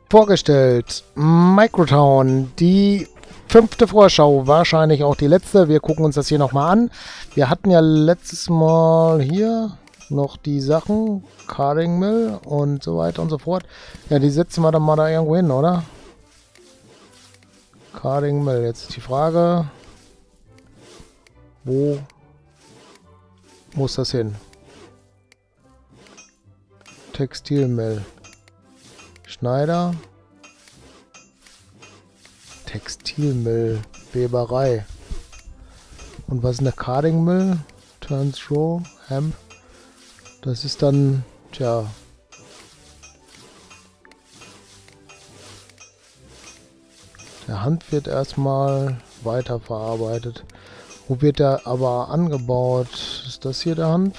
Vorgestellt, Microtown, die 5. Vorschau, wahrscheinlich auch die letzte. Wir gucken uns das hier nochmal an. Wir hatten ja letztes Mal hier noch die Sachen, Carding Mill und so weiter und so fort. Ja, die setzen wir dann mal da irgendwo hin, oder? Carding Mill, jetzt ist die Frage, wo muss das hin? Textilmill. Schneider. Textilmill. Weberei. Und was ist eine Carding Mill? Turns Row. Hemp. Das ist dann, tja. Der Hanf wird erstmal weiterverarbeitet. Wo wird der aber angebaut? Ist das hier der Hanf?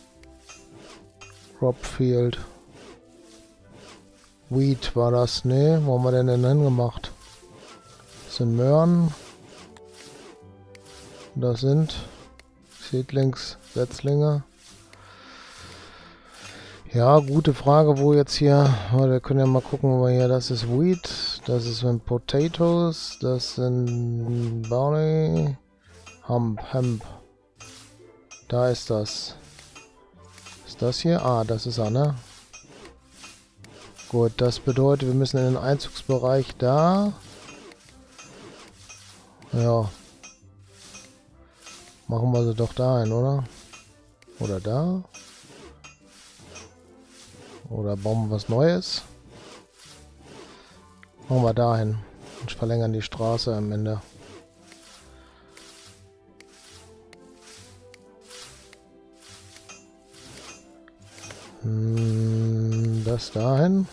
Cropfield. Wheat war das, ne? Wo haben wir denn hingemacht? Das sind Möhren. Das sind Setzlinge. Ja, gute Frage, wo jetzt hier... Wir können ja mal gucken, wo wir hier... Das ist Wheat, das ist Potatoes, das sind Barley, Hemp. Da ist das. Ist das hier? Ah, das ist er, ne? Gut, das bedeutet, wir müssen in den Einzugsbereich da. Ja. Machen wir sie doch dahin, oder? Oder da? Oder bauen wir was Neues? Machen wir dahin. Und verlängern die Straße am Ende. Das dahin.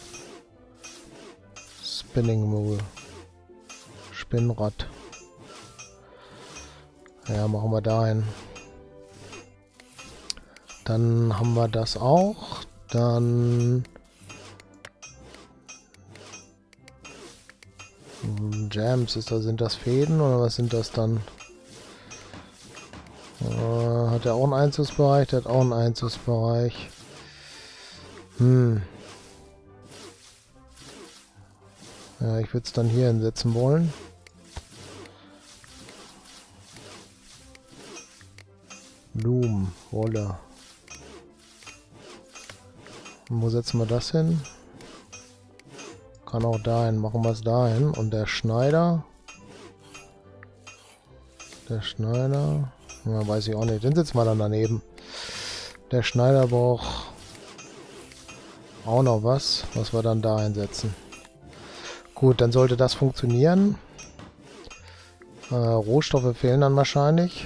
Spinning Wheel. Spinnrad. Ja, machen wir dahin. Dann haben wir das auch. Dann Jams, sind das Fäden oder was sind das dann? Hat er auch einen Einzugsbereich? Der hat auch einen Einzugsbereich. Ja, ich würde es dann hier hinsetzen wollen. Blumen, Wolle. Und wo setzen wir das hin? Kann auch dahin, machen wir es dahin. Und der Schneider. Ja, weiß ich auch nicht. Den setzen wir dann daneben. Der Schneider braucht auch noch was wir dann da einsetzen. Gut, dann sollte das funktionieren. Rohstoffe fehlen dann wahrscheinlich.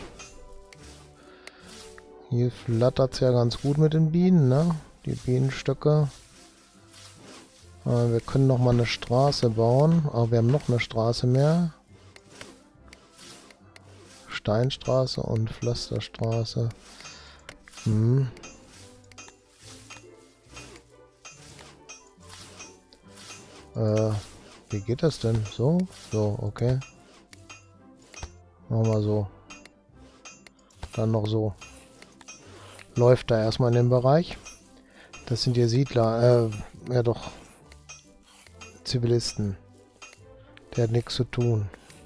Hier flattert es ja ganz gut mit den Bienen, ne? Die Bienenstöcke. Wir können noch mal eine Straße bauen, aber wir haben noch eine Straße mehr. Steinstraße und Pflasterstraße. Wie geht das denn? So? So, okay. Machen wir so. Dann noch so. Läuft da erstmal in dem Bereich. Das sind hier Siedler. Ja doch. Zivilisten. Der hat nichts zu tun.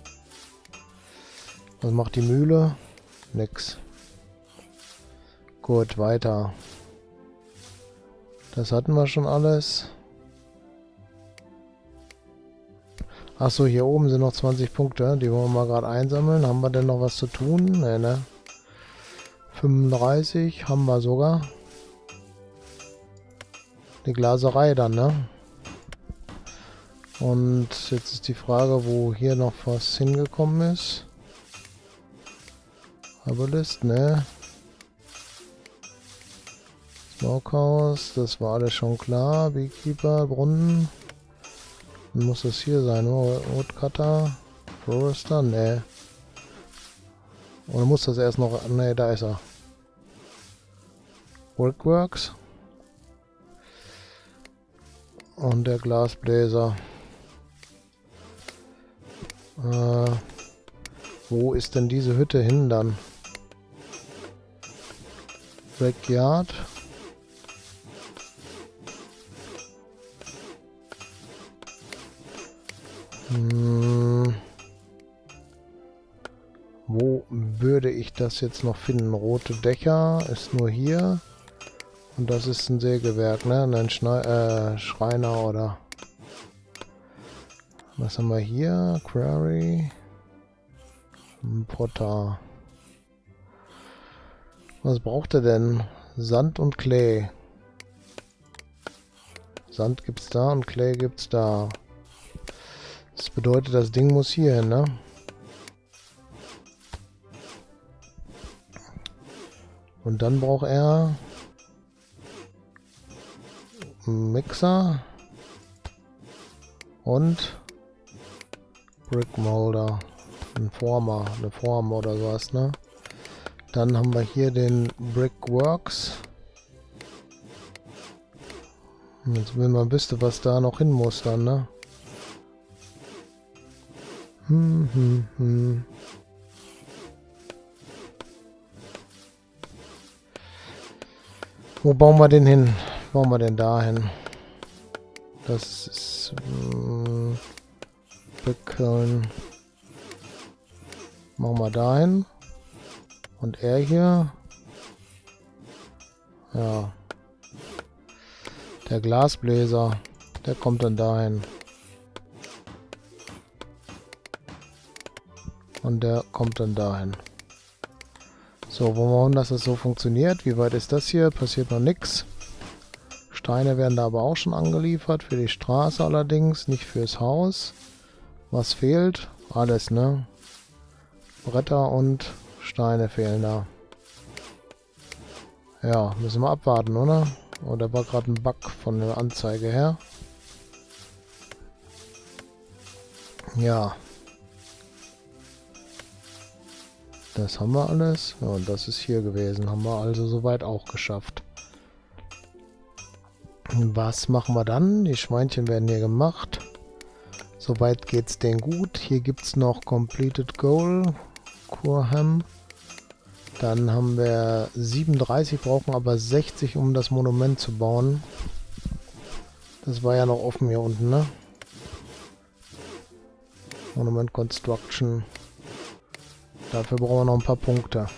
Was macht die Mühle? Nix. Gut, weiter. Das hatten wir schon alles. Achso, hier oben sind noch 20 Punkte. Die wollen wir mal gerade einsammeln. Haben wir denn noch was zu tun? Ne. 35 haben wir sogar. Die Glaserei dann, ne? Und jetzt ist die Frage, wo hier noch was hingekommen ist. Herbalist, ne? Smokehouse, das war alles schon klar. Beekeeper, Brunnen. Dann muss das hier sein, oder? Woodcutter, Forester, ne. Oder muss das erst noch... Ne, da ist er. Workworks. Und der Glasbläser. Wo ist denn diese Hütte hin dann? Backyard. Wo würde ich das jetzt noch finden? Rote Dächer ist nur hier. Und das ist ein Sägewerk, ne? Ein Schreiner oder... Was haben wir hier? Quarry. Potter. Was braucht er denn? Sand und Clay. Sand gibt's da und Clay gibt's da. Das bedeutet, das Ding muss hier hin, ne? Und dann braucht er einen Mixer und Brick Molder, ein Former, eine Form oder sowas, ne? Dann haben wir hier den Brickworks. Jetzt will man wissen, was da noch hin muss dann, ne? Wo bauen wir den hin? Bauen wir den da hin? Das ist... Machen wir dahin. Und er hier. Ja. Der Glasbläser. Der kommt dann dahin. Und der kommt dann dahin. So, wollen wir hoffen, dass das so funktioniert. Wie weit ist das hier? Passiert noch nichts. Steine werden da aber auch schon angeliefert. Für die Straße allerdings, nicht fürs Haus. Was fehlt? Alles, ne? Bretter und Steine fehlen da. Ja, müssen wir abwarten, oder? Oder war gerade ein Bug von der Anzeige her? Ja. Das haben wir alles. Ja, und das ist hier gewesen. Haben wir also soweit auch geschafft. Was machen wir dann? Die Schweinchen werden hier gemacht. Soweit geht's denen gut. Hier gibt es noch Completed Goal. Kurham. Dann haben wir 37, brauchen aber 60, um das Monument zu bauen. Das war ja noch offen hier unten, ne? Monument Construction. Dafür brauchen wir noch ein paar Punkte.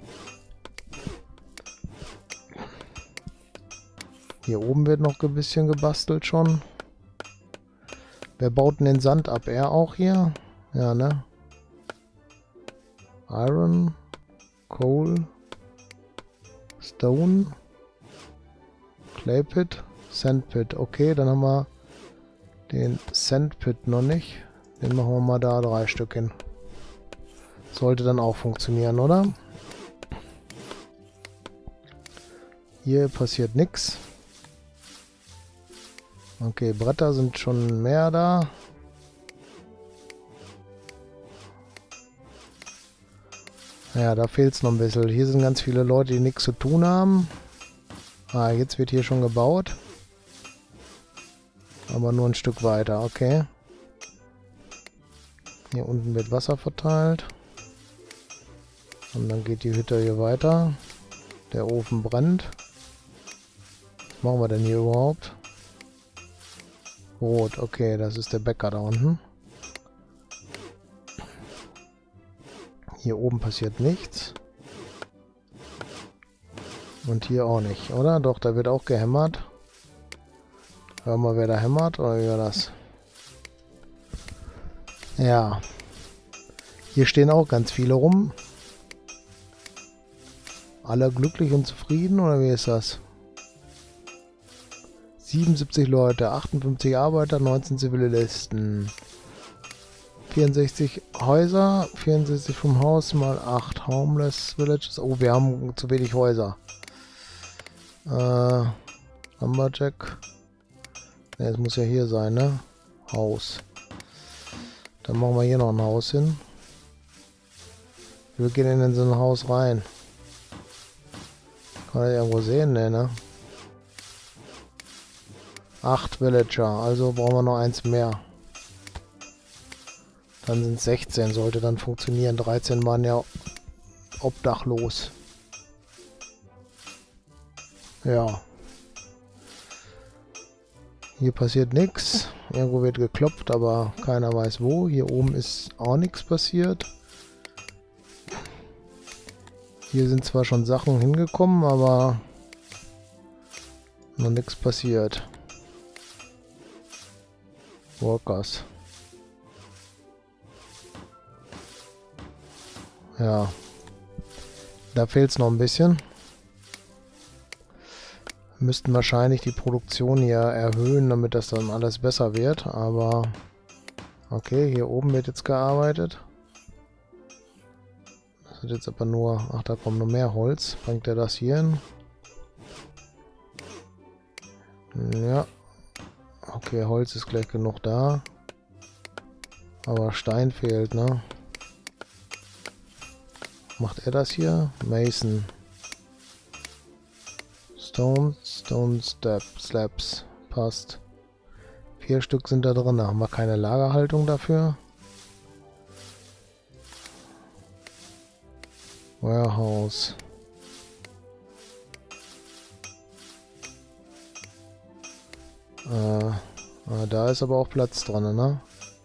Hier oben wird noch ein bisschen gebastelt schon. Wer baut denn den Sand ab? Er auch hier? Ja, ne? Iron, Coal, Stone, Clay Pit, Sand Pit. Okay, dann haben wir den Sand Pit noch nicht. Den machen wir mal da 3 Stück hin. Sollte dann auch funktionieren, oder? Hier passiert nichts. Okay, Bretter sind schon mehr da. Ja, da fehlt es noch ein bisschen. Hier sind ganz viele Leute, die nichts zu tun haben. Ah, jetzt wird hier schon gebaut. Aber nur ein Stück weiter, okay. Hier unten wird Wasser verteilt. Und dann geht die Hütte hier weiter. Der Ofen brennt. Was machen wir denn hier überhaupt? Rot, okay, das ist der Bäcker da unten. Hier oben passiert nichts. Und hier auch nicht, oder? Doch, da wird auch gehämmert. Hören wir, wer da hämmert, oder wie war das? Ja. Hier stehen auch ganz viele rum. Alle glücklich und zufrieden, oder wie ist das? 77 Leute, 58 Arbeiter, 19 Zivilisten. 64 Häuser, 64 vom Haus mal 8 Homeless Villages. Oh, wir haben zu wenig Häuser. Lumberjack. Ne, es muss ja hier sein, ne? Haus. Dann machen wir hier noch ein Haus hin. Wir gehen in so ein Haus rein. Kann ich irgendwo sehen, ne? 8 Villager, also brauchen wir noch eins mehr. Dann sind 16, sollte dann funktionieren. 13 waren ja obdachlos. Ja. Hier passiert nichts. Irgendwo wird geklopft, aber keiner weiß wo. Hier oben ist auch nichts passiert. Hier sind zwar schon Sachen hingekommen, aber noch nichts passiert. Workers. Ja. Da fehlt es noch ein bisschen. Wir müssten wahrscheinlich die Produktion hier erhöhen, damit das dann alles besser wird. Aber okay, hier oben wird jetzt gearbeitet. Das wird jetzt aber nur... Ach, da kommt noch mehr Holz. Bringt er das hier hin? Ja. Okay, Holz ist gleich genug da. Aber Stein fehlt, ne? Macht er das hier? Mason. Stone Slabs. Passt. 4 Stück sind da drin. Haben wir keine Lagerhaltung dafür? Warehouse. Da ist aber auch Platz dran, ne?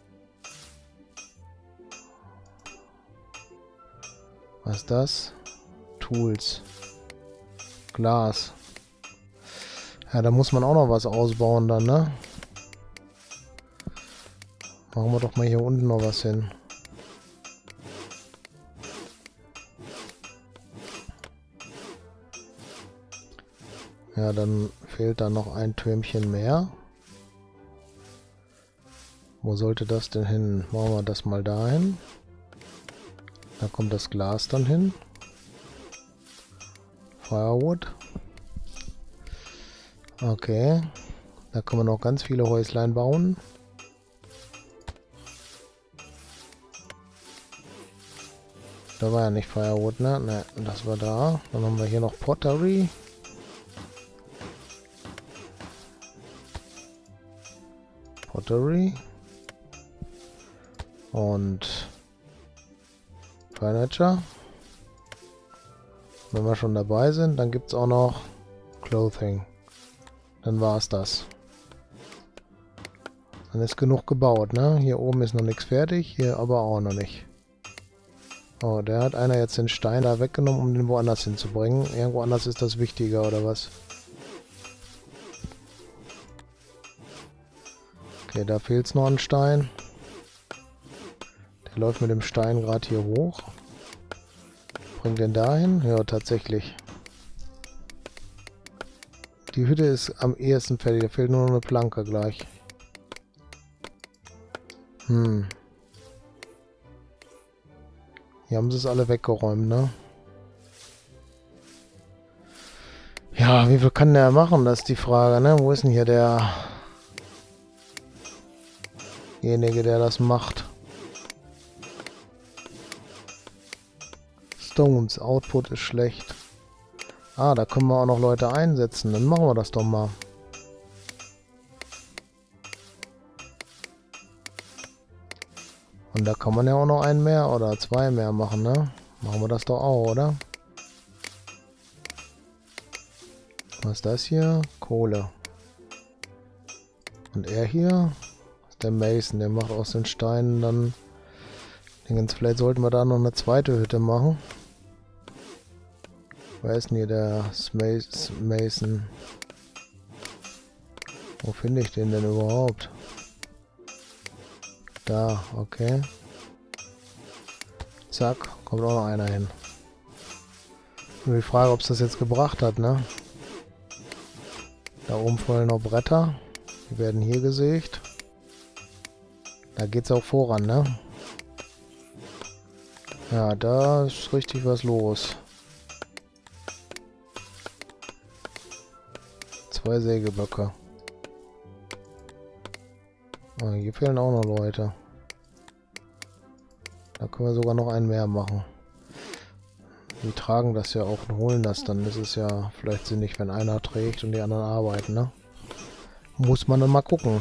Was ist das? Tools. Glas. Ja, da muss man auch noch was ausbauen dann, ne? Machen wir doch mal hier unten noch was hin. Ja, dann fehlt da noch ein Türmchen mehr. Wo sollte das denn hin? Machen wir das mal dahin. Da kommt das Glas dann hin. Firewood. Okay. Da können wir noch ganz viele Häuslein bauen. Da war ja nicht Firewood, ne? Ne, das war da. Dann haben wir hier noch Pottery. Und Furniture. Wenn wir schon dabei sind, dann gibt es auch noch Clothing. Dann war es das. Dann ist genug gebaut, ne? Hier oben ist noch nichts fertig, hier aber auch noch nicht. Oh, der hat einer jetzt den Stein da weggenommen, um den woanders hinzubringen. Irgendwo anders ist das wichtiger, oder was? Okay, da fehlt es noch ein Stein. Der läuft mit dem Stein gerade hier hoch. Bringt den dahin? Ja, tatsächlich. Die Hütte ist am ehesten fertig. Da fehlt nur noch eine Planke gleich. Hier haben sie es alle weggeräumt, ne? Ja, wie viel kann der machen? Das ist die Frage, ne? Wo ist denn hier derjenige, der das macht? Stones, Output ist schlecht. Ah, da können wir auch noch Leute einsetzen. Dann machen wir das doch mal. Und da kann man ja auch noch einen mehr oder 2 mehr machen, ne? Machen wir das doch auch, oder? Was ist das hier? Kohle. Und er hier? Das ist der Mason, der macht aus den Steinen dann... Vielleicht sollten wir da noch eine zweite Hütte machen. Wer ist denn hier der Mason? Wo finde ich den denn überhaupt? Da, okay. Zack, kommt auch noch einer hin. Nur die Frage, ob es das jetzt gebracht hat, ne? Da oben fallen noch Bretter. Die werden hier gesägt. Da geht's auch voran, ne? Ja, da ist richtig was los. 2 Sägeböcke. Oh, hier fehlen auch noch Leute. Da können wir sogar noch einen mehr machen. Die tragen das ja auch und holen das. Dann ist es ja vielleicht sinnig, wenn einer trägt und die anderen arbeiten, ne? Muss man dann mal gucken.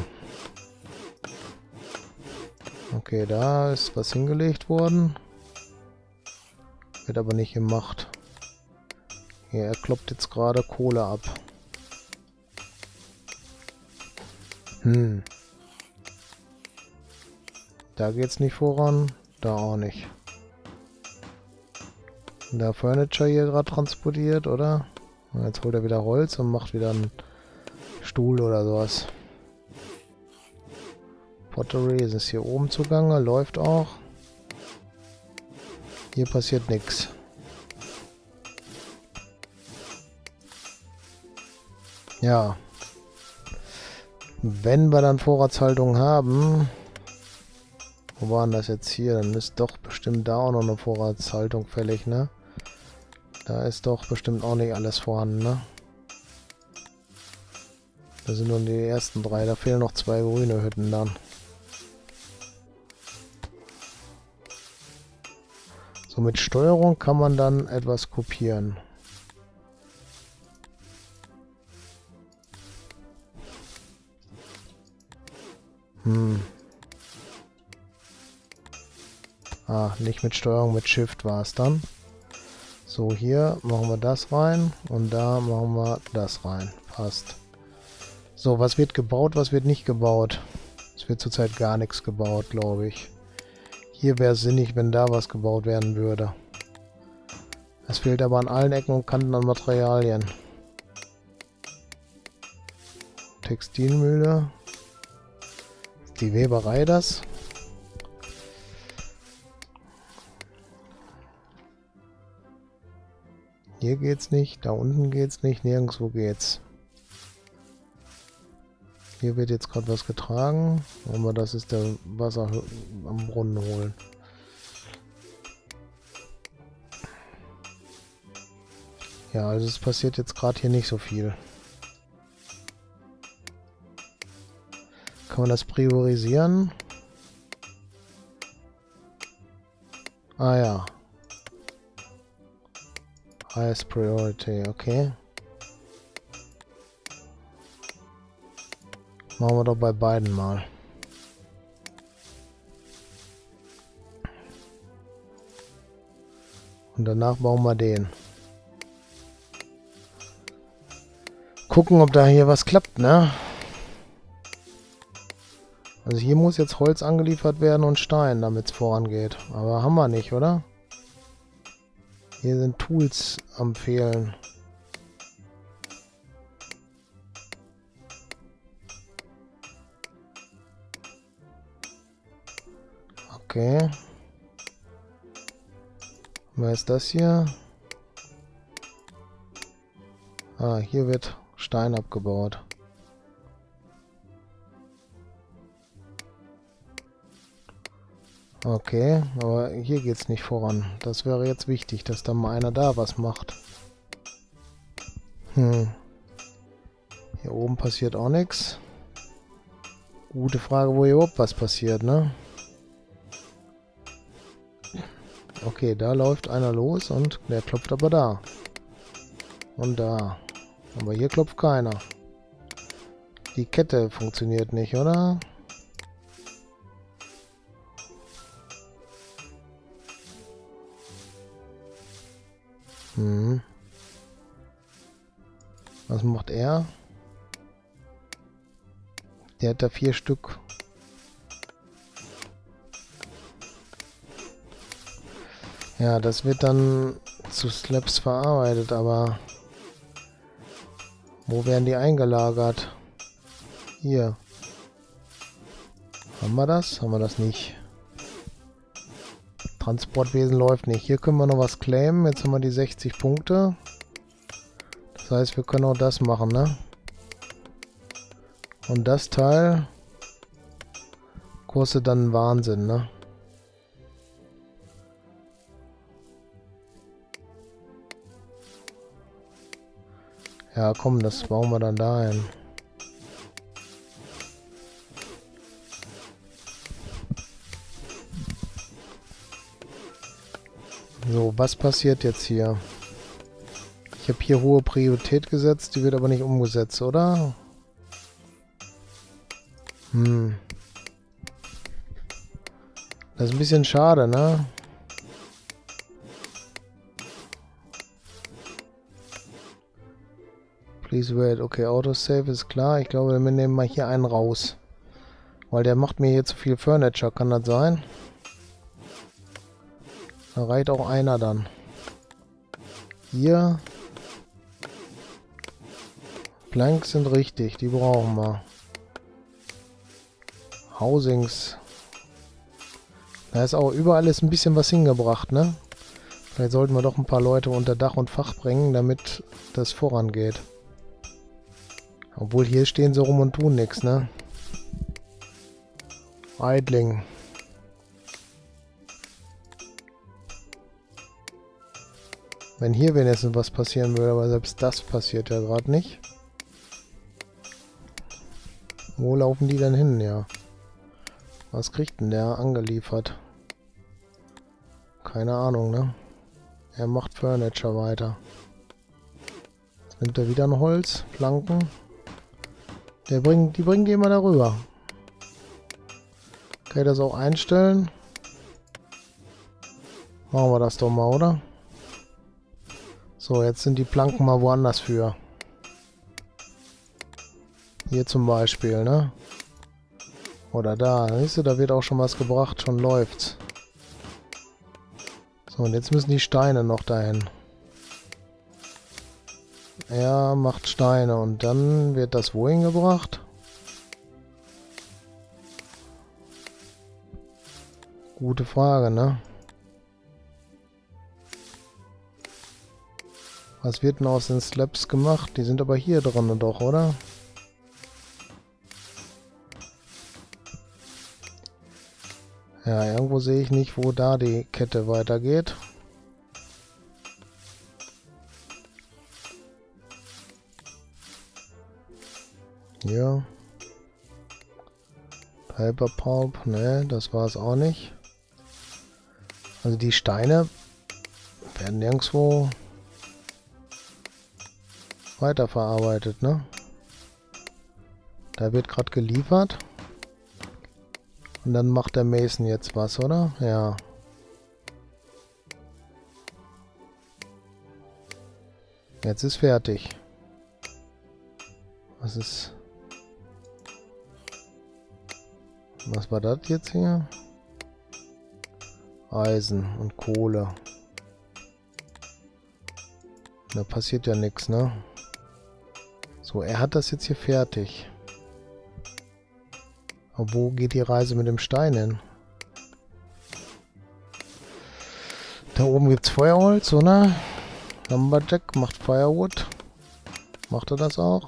Okay, da ist was hingelegt worden. Wird aber nicht gemacht. Hier, er kloppt jetzt gerade Kohle ab. Da geht's nicht voran. Da auch nicht. Da Furniture hier gerade transportiert, oder? Und jetzt holt er wieder Holz und macht wieder einen Stuhl oder sowas. Pottery ist hier oben zugange, läuft auch. Hier passiert nichts. Ja. Wenn wir dann Vorratshaltung haben... Wo war denn das jetzt hier? Dann ist doch bestimmt da auch noch eine Vorratshaltung fällig, ne? Da ist doch bestimmt auch nicht alles vorhanden, ne? Das sind nur die ersten 3. Da fehlen noch 2 grüne Hütten dann. So, mit Steuerung kann man dann etwas kopieren. Ah, nicht mit Steuerung, mit Shift war es dann. So, hier machen wir das rein und da machen wir das rein. Passt. So, was wird gebaut, was wird nicht gebaut? Es wird zurzeit gar nichts gebaut, glaube ich. Hier wäre es sinnig, wenn da was gebaut werden würde. Es fehlt aber an allen Ecken und Kanten an Materialien. Textilmühle. Ist die Weberei das? Hier geht's nicht, da unten geht's nicht, nirgendwo geht's. Hier wird jetzt gerade was getragen, aber das ist der Wasser am Brunnen holen. Ja, also es passiert jetzt gerade hier nicht so viel. Kann man das priorisieren? Ah ja. Highest Priority, okay. Machen wir doch bei beiden mal. Und danach bauen wir den. Gucken, ob da hier was klappt, ne? Also hier muss jetzt Holz angeliefert werden und Stein, damit es vorangeht. Aber haben wir nicht, oder? Hier sind Tools am Fehlen. Okay. Wer ist das hier? Ah, hier wird Stein abgebaut. Okay, aber hier geht's nicht voran. Das wäre jetzt wichtig, dass da mal einer da was macht. Hier oben passiert auch nichts. Gute Frage, wo hier überhaupt was passiert, ne? Okay, da läuft einer los und der klopft aber da. Und da. Aber hier klopft keiner. Die Kette funktioniert nicht, oder? Was macht er? Der hat da 4 Stück. Ja, das wird dann zu Slabs verarbeitet, aber wo werden die eingelagert? Hier. Haben wir das? Haben wir das nicht? Transportwesen läuft nicht. Hier können wir noch was claimen. Jetzt haben wir die 60 Punkte. Das heißt, wir können auch das machen, ne? Und das Teil kostet dann Wahnsinn, ne? Ja, komm, das bauen wir dann dahin. So, was passiert jetzt hier? Ich habe hier hohe Priorität gesetzt, die wird aber nicht umgesetzt, oder? Das ist ein bisschen schade, ne? Please wait. Okay, Autosave ist klar. Ich glaube, wir nehmen mal hier einen raus. Weil der macht mir hier zu viel Furniture, kann das sein? Da reicht auch einer dann. Hier. Planks sind richtig, die brauchen wir. Housings. Da ist auch überall ist ein bisschen was hingebracht, ne? Vielleicht sollten wir doch ein paar Leute unter Dach und Fach bringen, damit das vorangeht. Obwohl hier stehen sie rum und tun nichts, ne? Idling. Wenn hier wenigstens was passieren würde, aber selbst das passiert ja gerade nicht. Wo laufen die denn hin, ja? Was kriegt denn der angeliefert? Keine Ahnung, ne? Er macht Furniture weiter. Jetzt nimmt er wieder ein Holz, Planken. Die bringen die immer darüber. Kann ich das auch einstellen? Machen wir das doch mal, oder? So, jetzt sind die Planken mal woanders für. Hier zum Beispiel, ne? Oder da. Siehst du, da wird auch schon was gebracht. Schon läuft's. So, und jetzt müssen die Steine noch dahin. Er macht Steine und dann wird das wohin gebracht? Gute Frage, ne? Was wird denn aus den Slabs gemacht? Die sind aber hier drin doch, oder? Ja, irgendwo sehe ich nicht, wo da die Kette weitergeht. Hier. Paper Pulp, ne, das war es auch nicht. Also die Steine werden nirgendwo weiterverarbeitet, ne? Da wird gerade geliefert. Und dann macht der Mason jetzt was, oder? Ja. Jetzt ist fertig. Was ist... Was war das jetzt hier? Eisen und Kohle. Da passiert ja nichts, ne? So, er hat das jetzt hier fertig. Aber wo geht die Reise mit dem Stein hin? Da oben gibt es Feuerholz, oder? Lumberjack macht Firewood. Macht er das auch?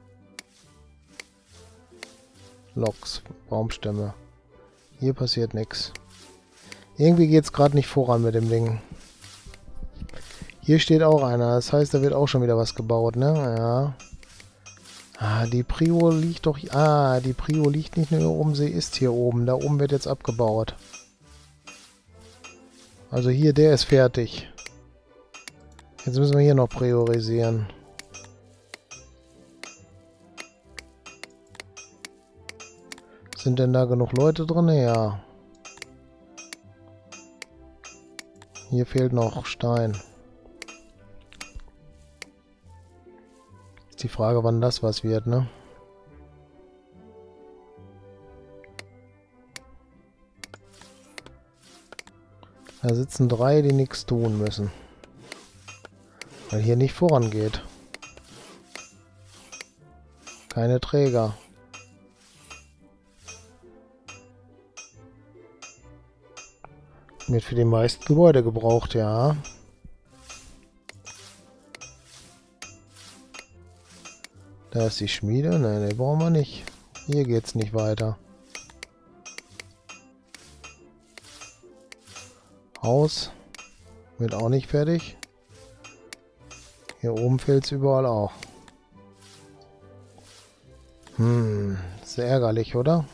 Loks, Baumstämme. Hier passiert nichts. Irgendwie geht es gerade nicht voran mit dem Ding. Hier steht auch einer. Das heißt, da wird auch schon wieder was gebaut, ne? Ja. Ah, die Prio liegt doch... Ah, die Prio liegt nicht nur hier oben, sie ist hier oben. Da oben wird jetzt abgebaut. Also hier, der ist fertig. Jetzt müssen wir hier noch priorisieren. Sind denn da genug Leute drin? Ja. Hier fehlt noch Stein. Ist die Frage, wann das was wird, ne? Da sitzen 3, die nichts tun müssen. Weil hier nicht vorangeht. Keine Träger. Wird für die meisten Gebäude gebraucht, ja. Da ist die Schmiede. Nein, die brauchen wir nicht. Hier geht's nicht weiter. Haus wird auch nicht fertig. Hier oben fehlt es überall auch. Sehr ärgerlich, oder?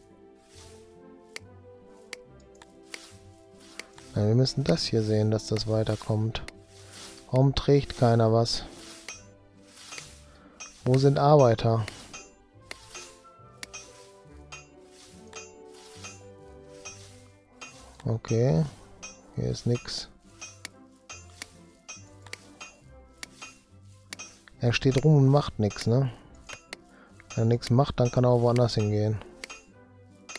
Na, wir müssen das hier sehen, dass das weiterkommt. Warum trägt keiner was? Wo sind Arbeiter? Okay. Hier ist nichts. Er steht rum und macht nichts, ne? Wenn er nichts macht, dann kann er auch woanders hingehen.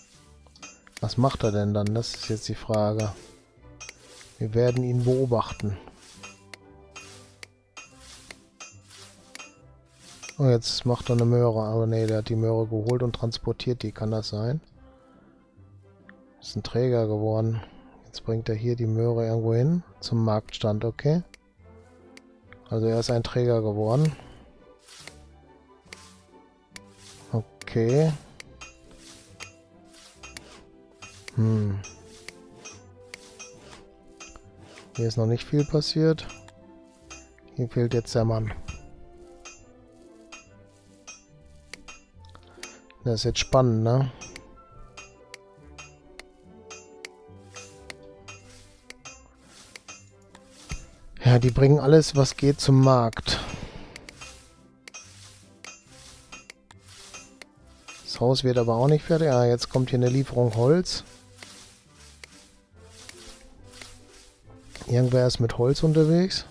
Was macht er denn dann? Das ist jetzt die Frage. Wir werden ihn beobachten. Oh, jetzt macht er eine Möhre. Aber nee, der hat die Möhre geholt und transportiert die. Kann das sein? Ist ein Träger geworden. Jetzt bringt er hier die Möhre irgendwo hin. Zum Marktstand, okay. Also er ist ein Träger geworden. Okay. Hier ist noch nicht viel passiert. Hier fehlt jetzt der Mann. Das ist jetzt spannend, ne? Ja, die bringen alles, was geht, zum Markt. Das Haus wird aber auch nicht fertig. Ah, jetzt kommt hier eine Lieferung Holz. Irgendwer ist mit Holz unterwegs.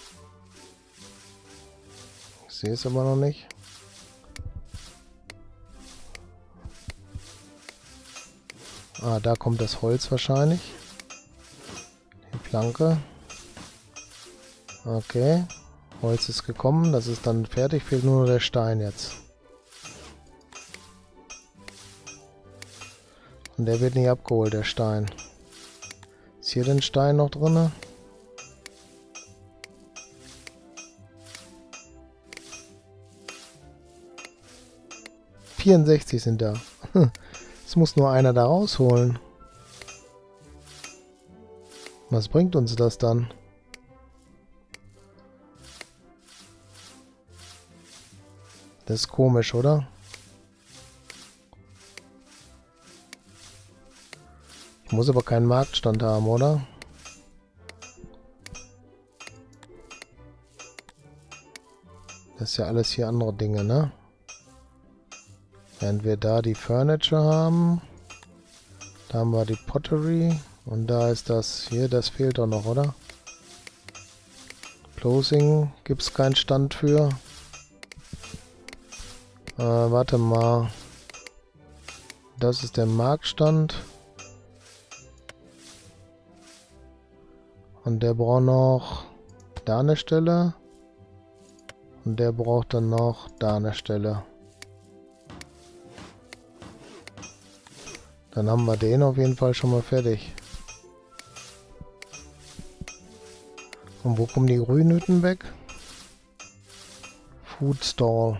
Ich sehe es aber noch nicht. Ah, da kommt das Holz wahrscheinlich. Die Planke. Okay. Holz ist gekommen. Das ist dann fertig. Fehlt nur noch der Stein jetzt. Und der wird nicht abgeholt, der Stein. Ist hier den Stein noch drin? ...64 sind da. Es muss nur einer da rausholen. Was bringt uns das dann? Das ist komisch, oder? Ich muss aber keinen Marktstand haben, oder? Das ist ja alles hier andere Dinge, ne? Während wir da die Furniture haben. Da haben wir die Pottery. Und da ist das hier, das fehlt doch noch, oder? Closing gibt es keinen Stand für. Warte mal. Das ist der Marktstand. Und der braucht noch da eine Stelle. Und der braucht dann noch da eine Stelle. Dann haben wir den auf jeden Fall schon mal fertig. Und wo kommen die Grünhütten weg? Food Stall.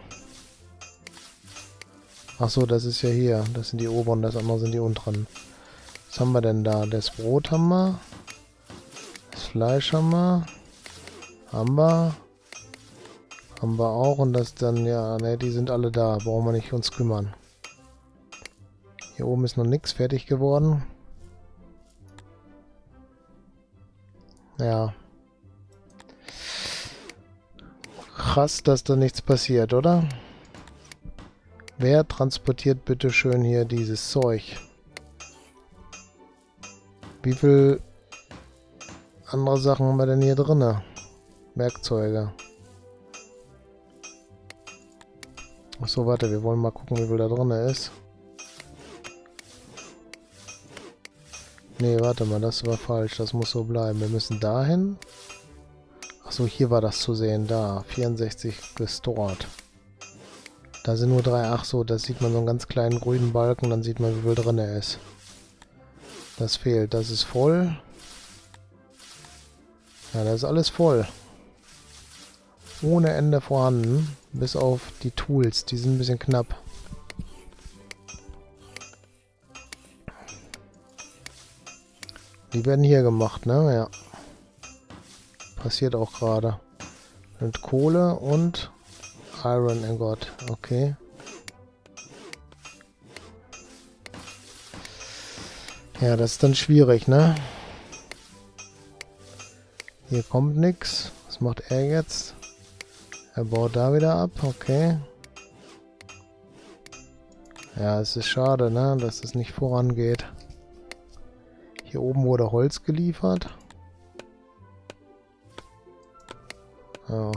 Achso, das ist ja hier. Das sind die oberen, das andere sind die unteren. Was haben wir denn da? Das Brot haben wir. Das Fleisch haben wir. Haben wir. Haben wir auch. Und das dann, ja, ne, die sind alle da. Brauchen wir nicht uns kümmern. Hier oben ist noch nichts fertig geworden. Ja. Krass, dass da nichts passiert, oder? Wer transportiert bitte schön hier dieses Zeug? Wie viel andere Sachen haben wir denn hier drin? Werkzeuge. Achso, warte, wir wollen mal gucken, wie viel da drin ist. Nee, warte mal, das war falsch. Das muss so bleiben. Wir müssen dahin. Achso, hier war das zu sehen. Da, 64 restored. Da sind nur 3. Ach so, das sieht man so einen ganz kleinen grünen Balken. Dann sieht man, wie viel drin ist. Das fehlt. Das ist voll. Ja, das ist alles voll. Ohne Ende vorhanden. Bis auf die Tools. Die sind ein bisschen knapp. Die werden hier gemacht, ne? Ja. Passiert auch gerade. Und Kohle und Iron Ingot. Okay. Ja, das ist dann schwierig, ne? Hier kommt nichts. Was macht er jetzt? Er baut da wieder ab. Okay. Ja, es ist schade, ne? Dass es nicht vorangeht. Hier oben wurde Holz geliefert. Ja.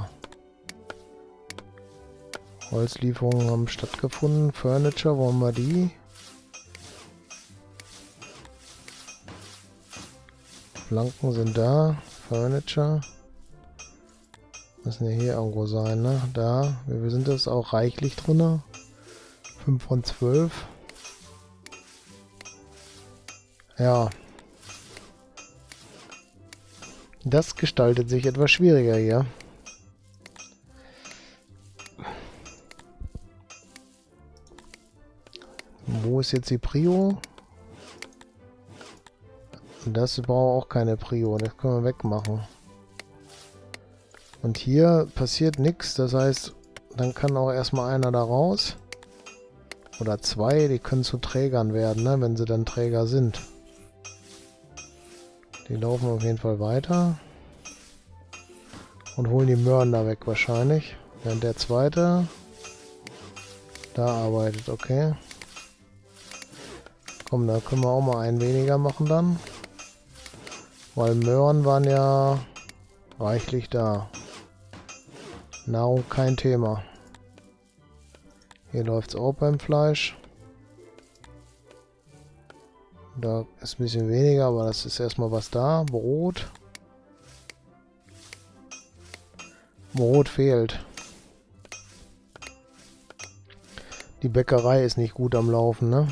Holzlieferungen haben stattgefunden. Furniture, wo haben wir die? Planken sind da. Furniture. Müssen ja hier irgendwo sein, ne? Da. Wie viel sind das? Auch reichlich drin. 5 von 12. Ja. Das gestaltet sich etwas schwieriger hier. Wo ist jetzt die Prio? Das braucht auch keine Prio. Das können wir wegmachen. Und hier passiert nichts. Das heißt, dann kann auch erstmal einer da raus. Oder zwei. Die können zu Trägern werden, ne? Wenn sie dann Träger sind. Die laufen auf jeden Fall weiter. Und holen die Möhren da weg wahrscheinlich. Während der zweite da arbeitet, okay. Komm, da können wir auch mal einen weniger machen dann. Weil Möhren waren ja reichlich da. Nahrung kein Thema. Hier läuft es auch beim Fleisch. Da ist ein bisschen weniger, aber das ist erstmal was da. Brot. Brot fehlt. Die Bäckerei ist nicht gut am Laufen, ne?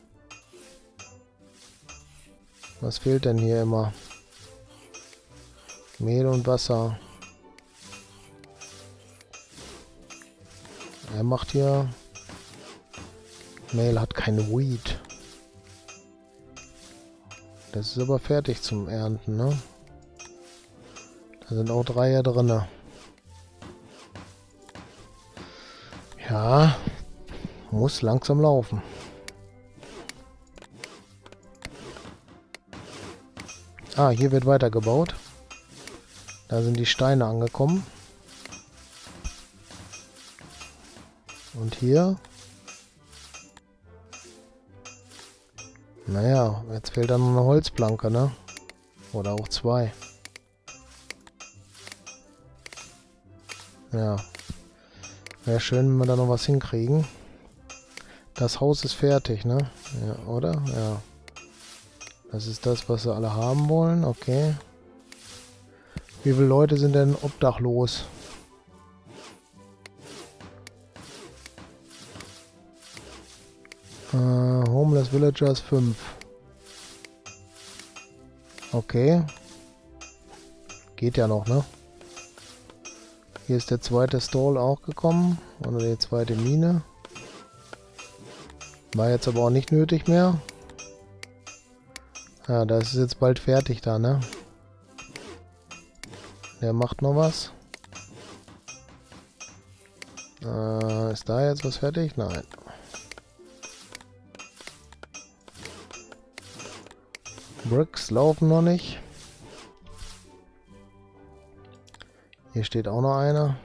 Was fehlt denn hier immer? Mehl und Wasser. Er macht hier... Mehl hat keine Wheat. Das ist aber fertig zum Ernten, ne? Da sind auch 3 hier drin. Ja, muss langsam laufen. Ah, hier wird weitergebaut. Da sind die Steine angekommen. Und hier... Naja, jetzt fehlt dann noch eine Holzplanke, ne? Oder auch 2. Ja. Wäre schön, wenn wir da noch was hinkriegen. Das Haus ist fertig, ne? Ja, oder? Ja. Das ist das, was sie alle haben wollen. Okay. Wie viele Leute sind denn obdachlos? Homeless Villagers 5. Okay. Geht ja noch, ne? Hier ist der zweite Stall auch gekommen. Oder die zweite Mine. War jetzt aber auch nicht nötig mehr. Ja, das ist jetzt bald fertig da, ne? Der macht noch was. Ist da jetzt was fertig? Nein. Bricks laufen noch nicht. Hier steht auch noch einer.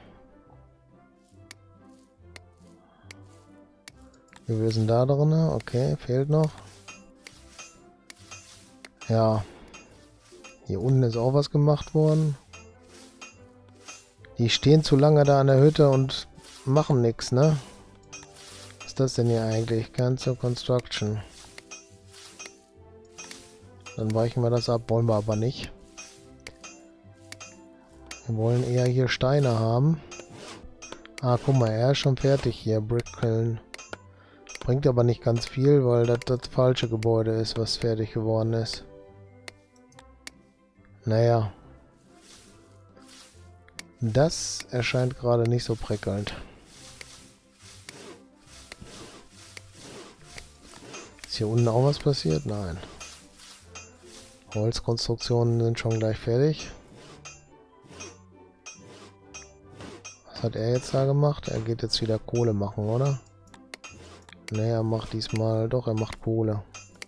Wir sind da drin. Okay, fehlt noch. Ja. Hier unten ist auch was gemacht worden. Die stehen zu lange da an der Hütte und machen nichts, ne? Was ist das denn hier eigentlich? Cancel Construction. Dann weichen wir das ab, wollen wir aber nicht. Wir wollen eher hier Steine haben. Ah, guck mal, er ist schon fertig hier, Brickkiln. Bringt aber nicht ganz viel, weil das das falsche Gebäude ist, was fertig geworden ist. Naja. Das erscheint gerade nicht so prickelnd. Ist hier unten auch was passiert? Nein. Holzkonstruktionen sind schon gleich fertig. Was hat er jetzt da gemacht? Er geht jetzt wieder Kohle machen, oder? Ne, er macht diesmal... Doch, er macht Kohle.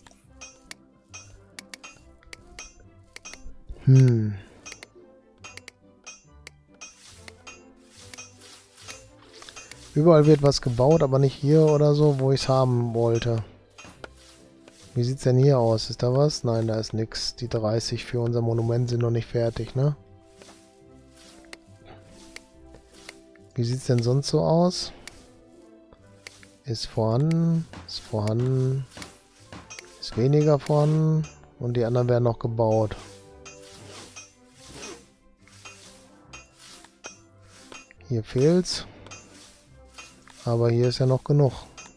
Überall wird was gebaut, aber nicht hier oder so, wo ich es haben wollte. Wie sieht es denn hier aus? Ist da was? Nein, da ist nichts. Die 30 für unser Monument sind noch nicht fertig, ne? Wie sieht es denn sonst so aus? Ist vorhanden, ist weniger vorhanden und die anderen werden noch gebaut. Hier fehlt's. Aber hier ist ja noch genug.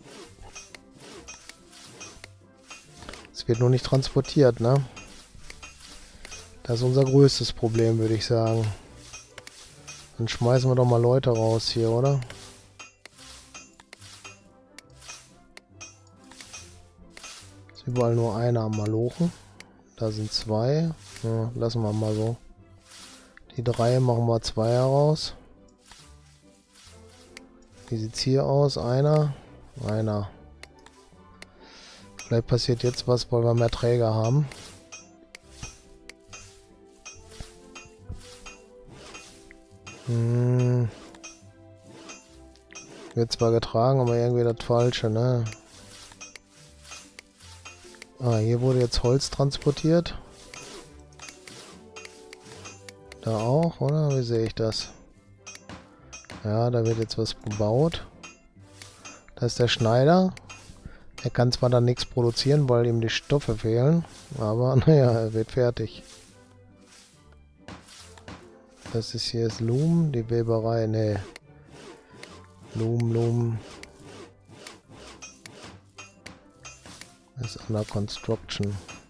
Es wird nur nicht transportiert, ne? Das ist unser größtes Problem, würde ich sagen. Dann schmeißen wir doch mal Leute raus hier, oder? Ist überall nur einer am Malochen. Da sind 2. Ja, lassen wir mal so. Die 3 machen wir 2 heraus. Wie sieht's hier aus? Einer. Vielleicht passiert jetzt was, weil wir mehr Träger haben. Wird zwar getragen, aber irgendwie das Falsche, ne? Ah, hier wurde jetzt Holz transportiert. Da auch, oder? Wie sehe ich das? Ja, da wird jetzt was gebaut. Da ist der Schneider. Er kann zwar dann nichts produzieren, weil ihm die Stoffe fehlen, aber naja, er wird fertig. Das ist hier das Loom, die Weberei, ne. Loom. Das ist under construction.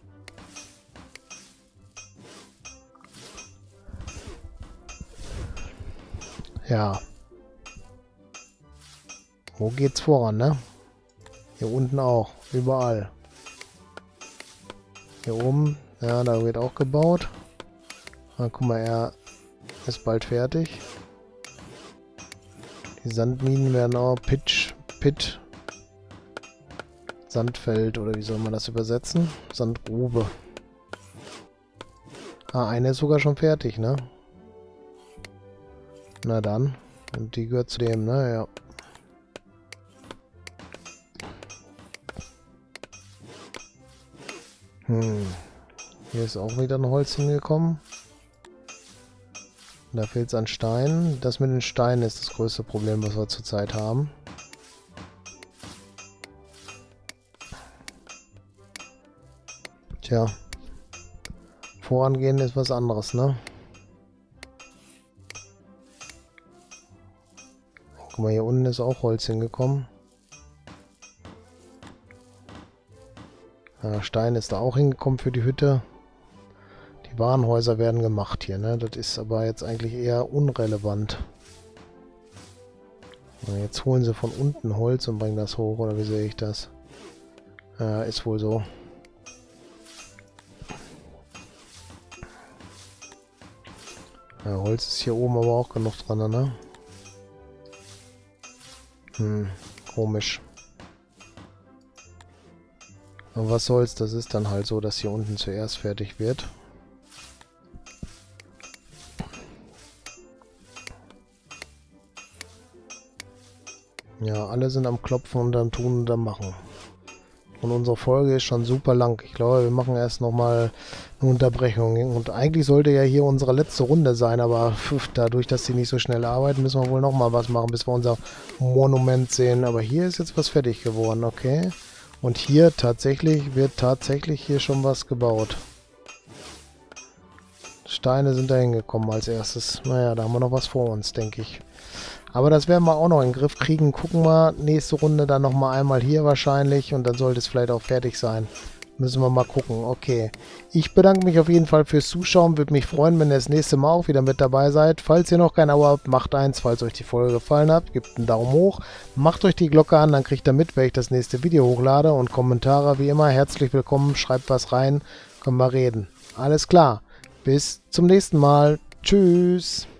Ja. Wo geht's voran, ne? Hier unten auch. Überall. Hier oben. Ja, da wird auch gebaut. Na, guck mal, er ist bald fertig. Die Sandminen werden auch Pit. Sandfeld, oder wie soll man das übersetzen? Sandgrube. Ah, eine ist sogar schon fertig, ne? Na dann. Und die gehört zu dem, ne? Ja. Hier ist auch wieder ein Holz hingekommen. Da fehlt es an Steinen. Das mit den Steinen ist das größte Problem, was wir zurzeit haben. Tja. Vorangehen ist was anderes, ne? Guck mal, hier unten ist auch Holz hingekommen. Ja, Stein ist da auch hingekommen für die Hütte. Die Warenhäuser werden gemacht hier, ne? Das ist aber jetzt eigentlich eher unrelevant. Und jetzt holen sie von unten Holz und bringen das hoch, oder wie sehe ich das? Ja, ist wohl so. Ja, Holz ist hier oben aber auch genug dran, ne? Komisch. Aber was soll's, das ist dann halt so, dass hier unten zuerst fertig wird. Ja, alle sind am Klopfen und am Tun und am Machen. Und unsere Folge ist schon super lang. Ich glaube, wir machen erst nochmal eine Unterbrechung. Und eigentlich sollte ja hier unsere letzte Runde sein, aber dadurch, dass sie nicht so schnell arbeiten, müssen wir wohl nochmal was machen, bis wir unser Monument sehen. Aber hier ist jetzt was fertig geworden, okay. Und hier wird tatsächlich hier schon was gebaut. Steine sind da hingekommen als erstes. Naja, da haben wir noch was vor uns, denke ich. Aber das werden wir auch noch in den Griff kriegen. Gucken wir nächste Runde dann nochmal einmal hier wahrscheinlich. Und dann sollte es vielleicht auch fertig sein. Müssen wir mal gucken. Okay. Ich bedanke mich auf jeden Fall fürs Zuschauen. Würde mich freuen, wenn ihr das nächste Mal auch wieder mit dabei seid. Falls ihr noch kein Abo habt, macht eins. Falls euch die Folge gefallen hat, gebt einen Daumen hoch. Macht euch die Glocke an, dann kriegt ihr mit, wenn ich das nächste Video hochlade. Und Kommentare wie immer herzlich willkommen. Schreibt was rein. Können wir reden. Alles klar. Bis zum nächsten Mal. Tschüss.